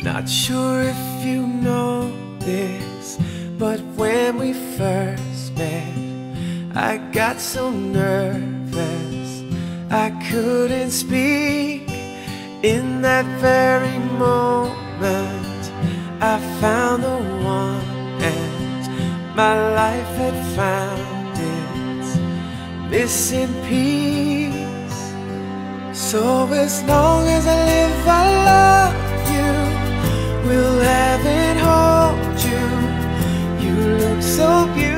Not sure if you know this, but when we first met, I got so nervous I couldn't speak. In that very moment I found the one, and my life had found its missing piece. So as long as I live, I love you, will have and hold you. You look so beautiful